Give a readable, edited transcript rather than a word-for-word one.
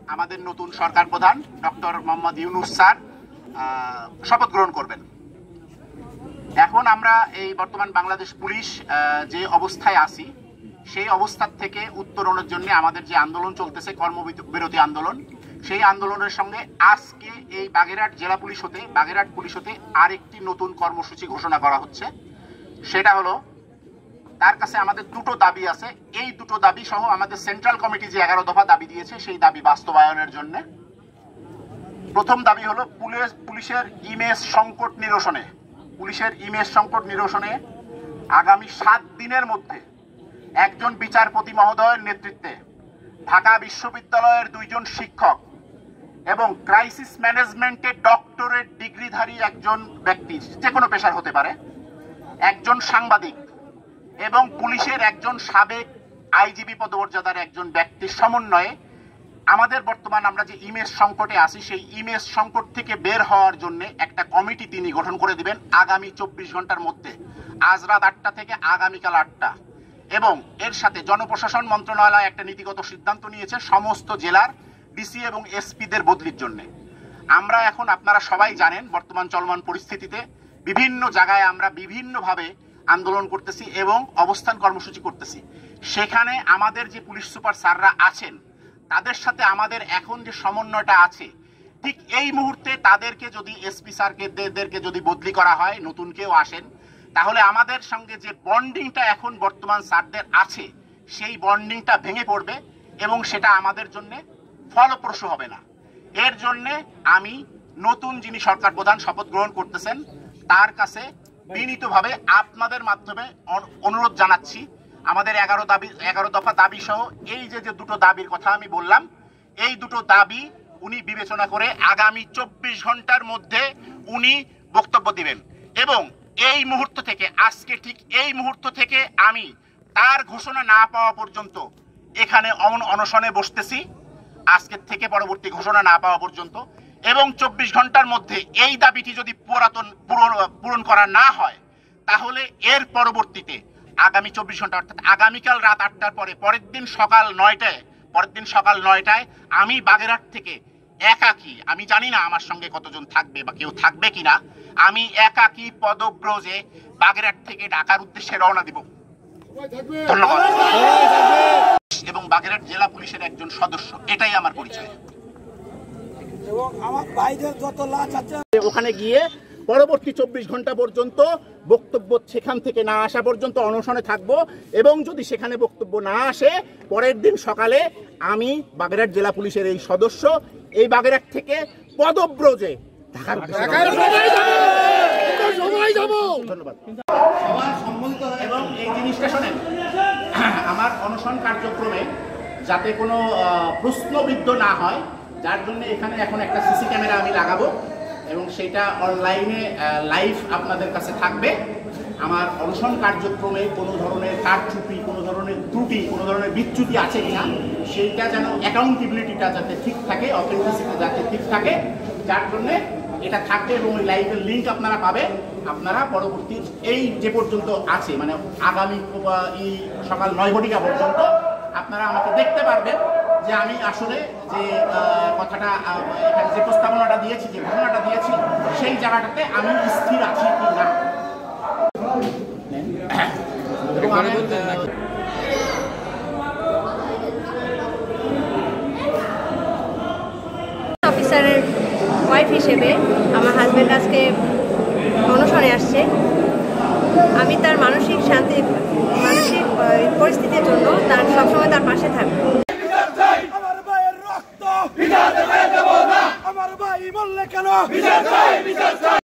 আমাদের নতুন সরকার প্রধান ডক্টর মোহাম্মদ ইউনূস স্যার শপথ গ্রহণ করবেন। এখন আমরা এই বর্তমান বাংলাদেশ পুলিশ যে অবস্থায় আছি সেই অবস্থার থেকে উত্তরণের জন্য আমাদের যে আন্দোলন চলতেছে, কর্মবিরতি আন্দোলন, সেই আন্দোলনের সঙ্গে আজকে এই বাগেরহাট জেলা পুলিশ হতে, বাগেরহাট পুলিশ হতে আরেকটি নতুন কর্মসূচি ঘোষণা করা হচ্ছে। সেটা হলো, তার কাছে আমাদের দুটো দাবি আছে। এই দুটো দাবি সহ আমাদের সেন্ট্রাল কমিটি যে 11 দফা দাবি দিয়েছে সেই দাবি বাস্তবায়নের জন্য প্রথম দাবি হলো পুলিশের ইমেজ সংকট নিরসনে আগামী 7 দিনের মধ্যে একজন বিচারপতি মহোদয়ের নেতৃত্বে ঢাকা বিশ্ববিদ্যালয়ের 2 জন শিক্ষক এবং ক্রাইসিস ম্যানেজমেন্টে ডক্টরেট ডিগ্রিধারী একজন ব্যক্তি, যে কোনো পেশার হতে পারে, একজন সাংবাদিক এবং পুলিশের একজন সাবেক আইজিপি পদমর্যাদার একজন ব্যক্তির সমন্বয়ে আমাদের বর্তমান আমরা যে ইমেজ সংকটে আছি সেই ইমেজ সংকট থেকে বের হওয়ার জন্য একটা কমিটি তিনি গঠন করে দিবেন আগামী 24 ঘন্টার মধ্যে, আজ রাত 8টা থেকে আগামীকাল 8টা। এবং এর সাথে জনপ্রশাসন মন্ত্রণালয় একটা নীতিগত সিদ্ধান্ত নিয়েছে সমস্ত জেলার ডিসি এবং এসপিদের বদলির জন্য। আমরা এখন, আপনারা সবাই জানেন, বর্তমান চলমান পরিস্থিতিতে বিভিন্ন জায়গায় আমরা বিভিন্নভাবে আন্দোলন করতেছি এবং অবস্থান কর্মসূচি করতেছি। সেখানে আমাদের যে পুলিশ সুপার স্যাররা আছেন তাদের সাথে আমাদের এখন যে সমন্বয়টা আছে, ঠিক এই মুহূর্তে তাদেরকে যদি এসপি স্যারকে যদি বদলি করা হয়, নতুন কেউ আসেন, তাহলে আমাদের সঙ্গে যে বন্ডিংটা এখন বর্তমান স্যারদের আছে সেই বন্ডিংটা ভেঙে পড়বে এবং সেটা আমাদের জন্য ফলপ্রসূ হবে না। এর জন্যে আমি নতুন যিনি সরকার প্রধান শপথ গ্রহণ করতেছেন তার কাছে বিনীতভাবে আপনাদের মাধ্যমে অনুরোধ জানাচ্ছি, আমাদের 11 দফা দাবি সহ এই যে দুটো দাবির কথা আমি বললাম, এই দুটো দাবি উনি বিবেচনা করে আগামী 24 ঘন্টার মধ্যে উনি বক্তব্য দিবেন। এবং এই মুহূর্ত থেকে, আজকে ঠিক এই মুহূর্ত থেকে আমি তার ঘোষণা না পাওয়া পর্যন্ত এখানে অনশনে বসতেছি, আজকের থেকে পরবর্তী ঘোষণা না পাওয়া পর্যন্ত। এবং 24 ঘন্টার মধ্যে এই দাবিটি যদি পূরণ করা না হয় তাহলে এর পরবর্তীতে আগামী 24 ঘন্টা অর্থাৎ আগামীকাল রাত 8টার পরে পরের দিন সকাল 9টায় আমি বাগেরহাট থেকে একাকী, আমি জানি না আমার সঙ্গে কতজন থাকবে বা কেউ থাকবে কিনা, আমি একাকী পদব্রজে বাগেরহাট থেকে ঢাকার উদ্দেশ্যে রওনা দিব। ধন্যবাদ। এবং বাগেরহাট জেলা পুলিশের একজন সদস্য, এটাই আমার পরিচয়। ওখানে গিয়ে পরবর্তী 24 ঘন্টা পর্যন্ত বক্তব্য সেখান থেকে না আসা পর্যন্ত অনশনে থাকবো এবং যদি সেখানে বক্তব্য না আসে পরের দিন সকালে আমি বাগেরহাট জেলা পুলিশের এই সদস্য এই বাগেরহাট থেকে পদব্রজে ঢাকার ধন্যবাদ। এবং এই জিনিসটা শোনেন, আমার অনশন কার্যক্রমে যাতে কোনো প্রশ্নবিদ্ধ না হয়, যার জন্য এখানে এখন একটা সিসি ক্যামেরা আমি লাগাবো এবং সেটা অনলাইনে লাইভ আপনাদের কাছে থাকবে। আমার অনশন কার্যক্রমে কোনো ধরনের কারচুপি, কোনো ধরনের ত্রুটি, কোনো ধরনের বিচ্যুতি আছে কিনা সেইটা যেন অ্যাকাউন্টেবিলিটিটা যাতে ঠিক থাকে, অথেন্টিসিটি যাতে ঠিক থাকে, যার জন্যে এটা থাকবে। এবং ওই লাইভের লিঙ্ক আপনারা পাবেন। আপনারা পরবর্তী এই যে পর্যন্ত আছে, মানে আগামী এই সকাল 9 ঘটিকা পর্যন্ত আপনারা আমাকে দেখতে পারবেন যে আমি আসলে যে কথাটা, এখানে যে প্রস্তাবনাটা দিয়েছি, যে ঘটনাটা দিয়েছি, সেই জায়গাটাতে আমি স্থির আছি কি না। অফিসারের ওয়াইফ হিসেবে আমার হাজব্যান্ড আজকে অনশনে আসছে। আমি তার মানসিক পরিস্থিতির জন্য তার সবসময় তার পাশে থাকবো। আমার ভাই মরলে কেন?